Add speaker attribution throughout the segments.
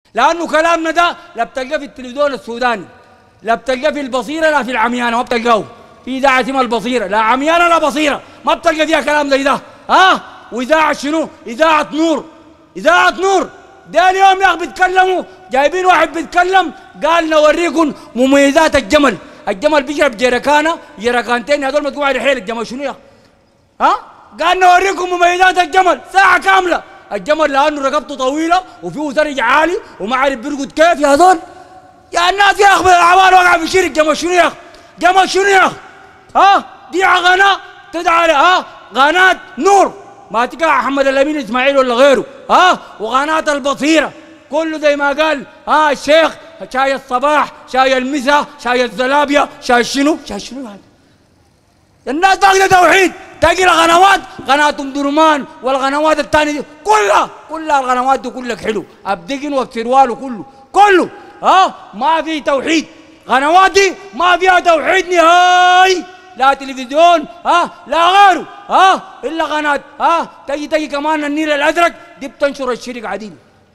Speaker 1: لأنه كلامنا ده لا بتلقاه في التلفزيون السوداني، لا بتلقاه في البصيرة، لا في العميانة، ما بتلقاه في إذاعة اسمها البصيرة، لا عميانة لا بصيرة، ما بتلقى فيها كلام زي ده. وإذاعة شنو؟ إذاعة نور، إذاعة نور. ده اليوم يا أخي بيتكلموا، جايبين واحد بيتكلم قال نوريكم مميزات الجمل. الجمل بيشرب جركانتين هذول ما تقوم على حيل. الجمل شنو يا أخي؟ قال نوريكم مميزات الجمل ساعة كاملة. الجمل لأنه رقبته طويلة وفيه ثلج عالي وما عارف بيرقد كيف يا هذول. يا الناس يا أخي بالأعمال وقع في شرك. جمل شنو يا أخي؟ جمل شنو يا أخي؟ دي قناة تدعى قناة نور، ما تلقى أحمد الأمين إسماعيل ولا غيره. وقناة البصيرة كله زي ما قال الشيخ، شاي الصباح، شاي المساء، شاي الزلابية، شاي شنو هذا. الناس فاقدة توحيد. تلاقي القنوات قناة أم درمان والقنوات الثانية دي كلها القنوات دي كلك حلو، أبدقن وبسروال كله ما في توحيد. قنوات دي ما فيها توحيد نهائي، لا تلفزيون لا غيره الا قناه تجي كمان النيل الازرق دي بتنشر الشرك عديل.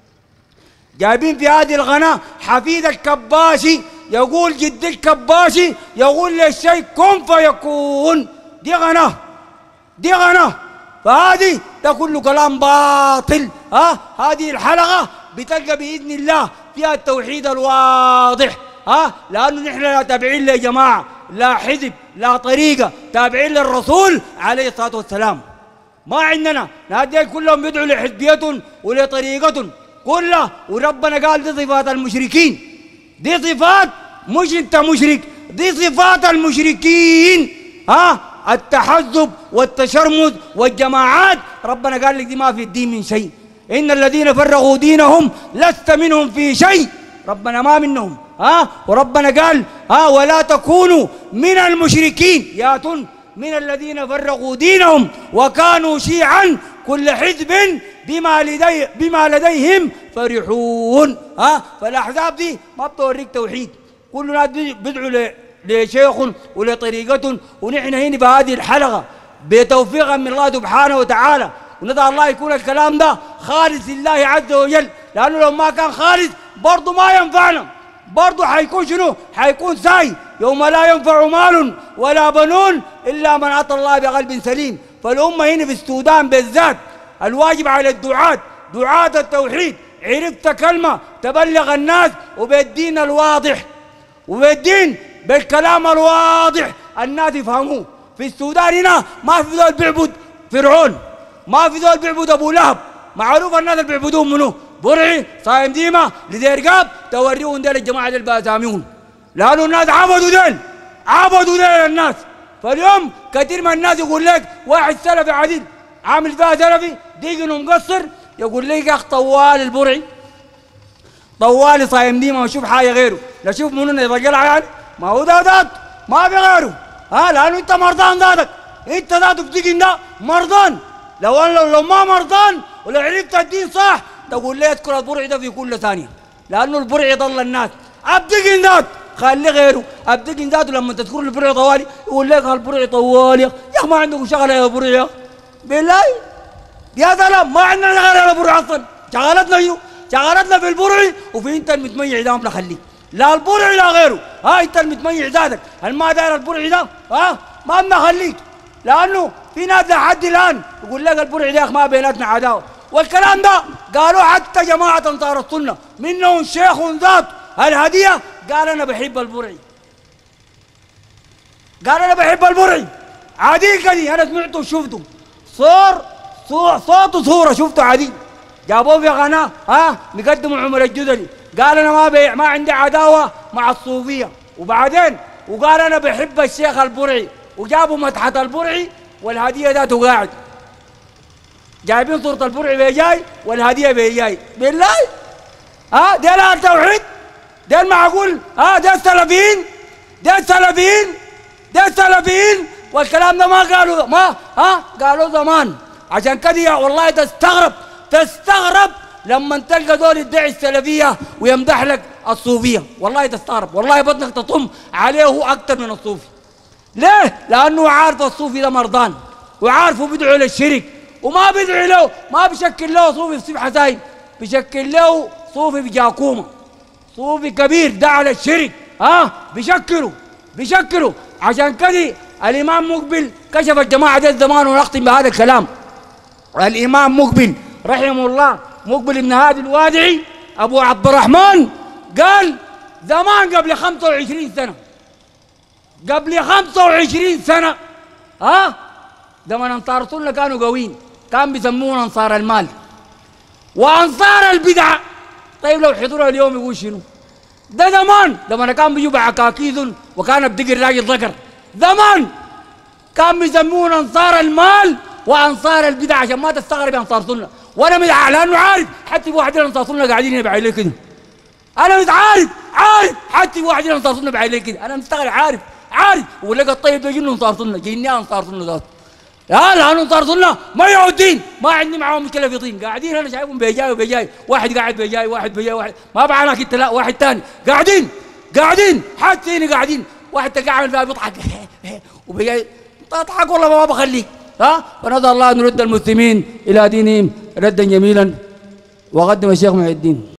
Speaker 1: جايبين في هذه القناه حفيد الكباشي يقول جد الكباشي يقول للشيء كن فيكون. دي قناه فهذه ده كله كلام باطل. هذه الحلقه بتلقى باذن الله فيها التوحيد الواضح. لانه نحن لا تابعين يا جماعه، لا حزب لا طريقة، تابعين للرسول عليه الصلاة والسلام. ما عندنا نادي كلهم بيدعوا لحزبية ولطريقة كلها. وربنا قال دي صفات المشركين، دي صفات مش انت مشرك، دي صفات المشركين. التحزب والتشرمذ والجماعات ربنا قال لك دي ما في الدين من شيء. إن الذين فرغوا دينهم لست منهم في شيء، ربنا ما منهم. وربنا قال ولا تكونوا من المشركين ياتون من الذين فرقوا دينهم وكانوا شيعا كل حزب بما لديهم فرحون. فالاحزاب دي ما بتوريك توحيد، كل ناس بيدعوا لشيخ ولطريقة. ونحن هنا في هذه الحلقة بتوفيق من الله سبحانه وتعالى، وندعو الله يكون الكلام ده خالص لله عز وجل، لأنه لو ما كان خالص برضه ما ينفعنا، برضه حيكون شنو؟ حيكون ساي يوم لا ينفع مال ولا بنون إلا من أتى الله بقلب سليم. فالأمة هنا في السودان بالذات الواجب على دعاة التوحيد، عرفت كلمة تبلغ الناس وبالدين الواضح وبالدين بالكلام الواضح الناس يفهموه. في السودان هنا ما في ذول بيعبد فرعون، ما في ذول بيعبد أبو لهب، معروف الناس اللي بيعبدوهم منه برعي صايم ديما لذيرقاب توريهم ديل الجماعة ديل باساميون، لأنه الناس عبدوا ديل الناس. فاليوم كثير من الناس يقول لك واحد سلفي عديل عامل فيها سلفي ديجنه مقصر، يقول لك يا أخ طوال البرعي طوالي صايم ديما ما اشوف حاجة غيره، لا شوف منو يرجع يعني ما هو ذات ما في غيره. لأنه أنت مرضان ذاتك، أنت ذاتك بتيجي ده مرضان. لو ما مرضان ولو عرفت الدين صح تقول لي اذكر البرع ده في كل ثانية، لأنه البرع يضل الناس. أبدقن ذات خلي غيره، أبدقن ذاته لما تذكر البرع طوالي يقول لك البرع طوالي يا أخي ما عندكم شغلة يا برع يا أخي بالله يا سلام ما عندنا شغلة يا برع أصلا. شغلتنا في البرع وفي أنت المتميع ده ما خليك، لا البرع لا غيره. أنت المتميع ذاتك ما داير البرع ده ما بنخليك، لأنه في ناس لحد الآن يقول لك البرع ده ما بيناتنا عداوة. والكلام ده قالوا حتى جماعة أنصار السنة منهم شيخ ذات الهدية قال أنا بحب البرعي، عادي كذي أنا سمعته وشفته صوت وصورة شفته عادي جابوه في قناة مقدم عمر الجدلي قال أنا ما عندي عداوة مع الصوفية، وبعدين وقال أنا بحب الشيخ البرعي، وجابوا مدحة البرعي والهدية ذاته قاعد جايبين صورة البرعي بيجاي والهدية بيجاي بالله. ديل التوحيد ديل معقول ديل السلفيين والكلام ده ما قالوا قالوا زمان. عشان كده والله تستغرب لما تلقى دول يدعي السلفية ويمدح لك الصوفية، والله تستغرب، والله بطنك تطم عليه هو أكثر من الصوفي. ليه؟ لأنه عارف الصوفي ده مرضان وعارفه بيدعو للشرك وما بيدعو له، ما بيشكل له صوفي في سبحة زاين، بيشكل له صوفي في جاكومة، صوفي كبير ده على الشرك، بيشكلوا عشان كده الإمام مقبل كشف الجماعة دي الزمان، ونختم بهذا الكلام. الإمام مقبل رحمه الله، مقبل بن هادي الوادعي أبو عبد الرحمن، قال زمان قبل 25 سنة، قبل 25 سنة زمان أنصار سنة كانوا قويين، كان بيسمون أنصار المال وأنصار البدعة. طيب لو حضروا اليوم يقول شنو؟ ده زمان لما كان بيجوا بعكاكيز وكان بدق الراجل ذكر، زمان كان بيسمون أنصار المال وأنصار البدعة عشان ما تستغرب أنصار سنة. وأنا متعارف لأنه عارف حتى في واحد أنصار سنة قاعدين يبعي لي كده، أنا متعارف حتى في واحد أنصار سنة بعي لي كده، أنا مستغرب عارف ولقى الطيب ده جنه أنصار سنة، جيني أنصار سنة ذات لأنه أنصار سنة ما يعودين، ما عندي معاهم مشكلة في طين، قاعدين أنا شايفهم بيجاي واحد قاعد بيجاي واحد ما بعانك أنت، لا واحد ثاني قاعدين حتى هنا قاعدين، واحد تقاعد فيها بيضحك وبيجاي تضحك والله ما بخليك. فنسأل الله أن نرد المسلمين إلى دينهم ردا جميلا. وقدم الشيخ محي الدين.